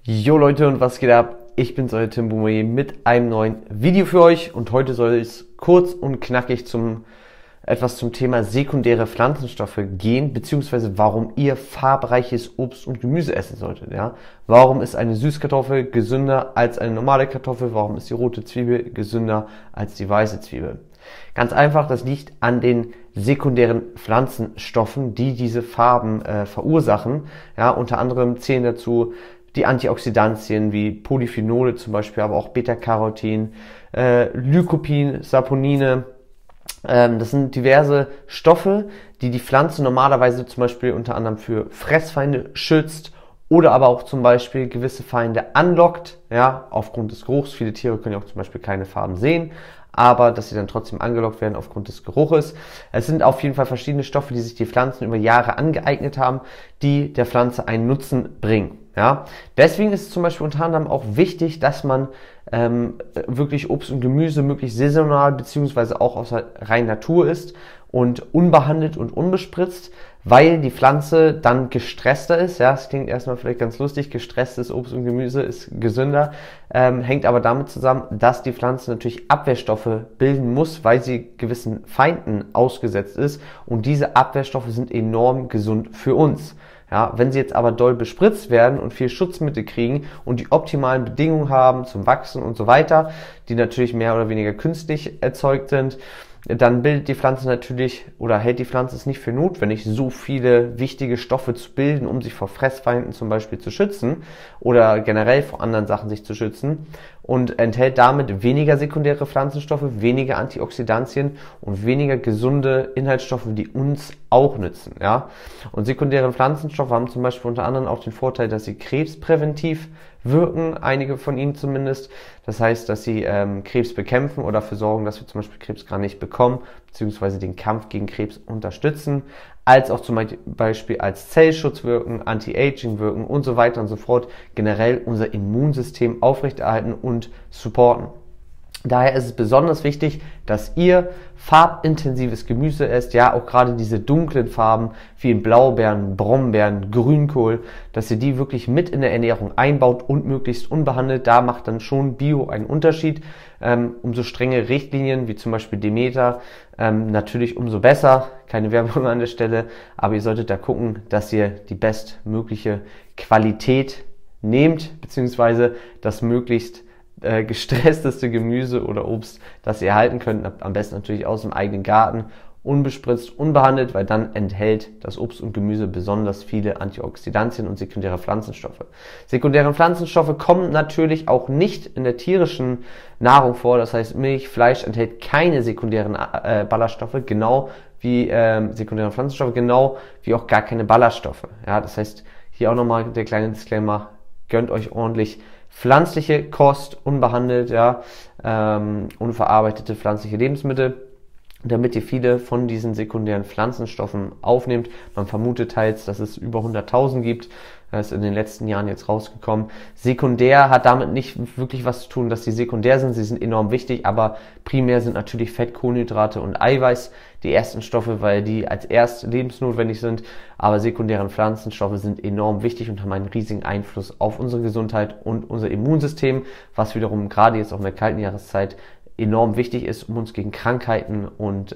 Jo Leute, und was geht ab? Ich bin's, euer Tim Boumaier mit einem neuen Video für euch, und heute soll es kurz und knackig etwas zum Thema sekundäre Pflanzenstoffe gehen, beziehungsweise warum ihr farbreiches Obst und Gemüse essen solltet. Ja? Warum ist eine Süßkartoffel gesünder als eine normale Kartoffel? Warum ist die rote Zwiebel gesünder als die weiße Zwiebel? Ganz einfach, das liegt an den sekundären Pflanzenstoffen, die diese Farben verursachen. Ja, unter anderem zählen dazu die Antioxidantien wie Polyphenole zum Beispiel, aber auch Beta-Carotin, Lycopin, Saponine. Das sind diverse Stoffe, die die Pflanze normalerweise zum Beispiel unter anderem für Fressfeinde schützt oder aber auch zum Beispiel gewisse Feinde anlockt, ja, aufgrund des Geruchs. Viele Tiere können ja auch zum Beispiel keine Farben sehen, aber dass sie dann trotzdem angelockt werden aufgrund des Geruches. Es sind auf jeden Fall verschiedene Stoffe, die sich die Pflanzen über Jahre angeeignet haben, die der Pflanze einen Nutzen bringen. Ja, deswegen ist es zum Beispiel unter anderem auch wichtig, dass man wirklich Obst und Gemüse möglichst saisonal beziehungsweise auch aus der reinen Natur isst und unbehandelt und unbespritzt, weil die Pflanze dann gestresster ist. Ja, das klingt erstmal vielleicht ganz lustig, gestresstes Obst und Gemüse ist gesünder, hängt aber damit zusammen, dass die Pflanze natürlich Abwehrstoffe bilden muss, weil sie gewissen Feinden ausgesetzt ist, und diese Abwehrstoffe sind enorm gesund für uns. Ja, wenn sie jetzt aber doll bespritzt werden und viel Schutzmittel kriegen und die optimalen Bedingungen haben zum Wachsen und so weiter, die natürlich mehr oder weniger künstlich erzeugt sind, dann bildet die Pflanze natürlich oder hält die Pflanze es nicht für notwendig, so viele wichtige Stoffe zu bilden, um sich vor Fressfeinden zum Beispiel zu schützen oder generell vor anderen Sachen sich zu schützen, und enthält damit weniger sekundäre Pflanzenstoffe, weniger Antioxidantien und weniger gesunde Inhaltsstoffe, die uns auch nützen. Ja? Und sekundäre Pflanzenstoffe haben zum Beispiel unter anderem auch den Vorteil, dass sie krebspräventiv wirken, einige von ihnen zumindest. Das heißt, dass sie Krebs bekämpfen oder dafür sorgen, dass wir zum Beispiel Krebs gar nicht bekommen, beziehungsweise den Kampf gegen Krebs unterstützen, als auch zum Beispiel als Zellschutz wirken, Anti-Aging wirken und so weiter und so fort, generell unser Immunsystem aufrechterhalten und supporten. Daher ist es besonders wichtig, dass ihr farbintensives Gemüse esst, ja, auch gerade diese dunklen Farben wie in Blaubeeren, Brombeeren, Grünkohl, dass ihr die wirklich mit in der Ernährung einbaut und möglichst unbehandelt. Da macht dann schon Bio einen Unterschied. Umso strenge Richtlinien, wie zum Beispiel Demeter, natürlich umso besser. Keine Werbung an der Stelle, aber ihr solltet da gucken, dass ihr die bestmögliche Qualität nehmt, beziehungsweise das möglichst gestressteste Gemüse oder Obst, das ihr erhalten könnt, am besten natürlich aus dem eigenen Garten, unbespritzt, unbehandelt, weil dann enthält das Obst und Gemüse besonders viele Antioxidantien und sekundäre Pflanzenstoffe. Sekundäre Pflanzenstoffe kommen natürlich auch nicht in der tierischen Nahrung vor, das heißt Milch, Fleisch enthält keine sekundären Ballaststoffe, genau wie sekundäre Pflanzenstoffe, genau wie auch gar keine Ballaststoffe. Ja, das heißt, hier auch nochmal der kleine Disclaimer, gönnt euch ordentlich pflanzliche Kost, unbehandelt, ja, unverarbeitete pflanzliche Lebensmittel, damit ihr viele von diesen sekundären Pflanzenstoffen aufnehmt. Man vermutet teils, dass es über 100.000 gibt. Das ist in den letzten Jahren jetzt rausgekommen. Sekundär hat damit nicht wirklich was zu tun, dass sie sekundär sind. Sie sind enorm wichtig, aber primär sind natürlich Fett, Kohlenhydrate und Eiweiß die ersten Stoffe, weil die als erst lebensnotwendig sind. Aber sekundäre Pflanzenstoffe sind enorm wichtig und haben einen riesigen Einfluss auf unsere Gesundheit und unser Immunsystem, was wiederum gerade jetzt auch in der kalten Jahreszeit enorm wichtig ist, um uns gegen Krankheiten und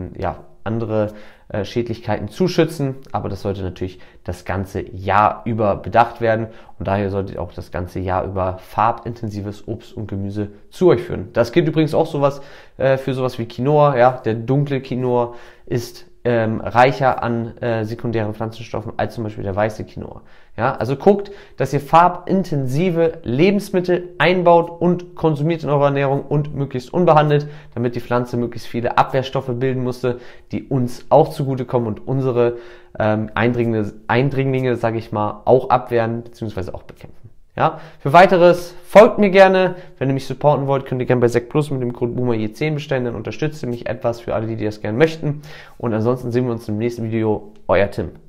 andere Schädlichkeiten zu schützen, aber das sollte natürlich das ganze Jahr über bedacht werden, und daher solltet ihr auch das ganze Jahr über farbintensives Obst und Gemüse zu euch führen. Das gilt übrigens auch für sowas wie Quinoa, ja, der dunkle Quinoa ist reicher an sekundären Pflanzenstoffen als zum Beispiel der weiße Quinoa. Ja, also guckt, dass ihr farbintensive Lebensmittel einbaut und konsumiert in eurer Ernährung und möglichst unbehandelt, damit die Pflanze möglichst viele Abwehrstoffe bilden musste, die uns auch zugutekommen und unsere Eindringlinge, sage ich mal, auch abwehren bzw. auch bekämpfen. Ja, für weiteres folgt mir gerne. Wenn ihr mich supporten wollt, könnt ihr gerne bei Sec Plus mit dem Code Boumaier10 bestellen, dann unterstützt ihr mich etwas für alle, die das gerne möchten. Und ansonsten sehen wir uns im nächsten Video. Euer Tim.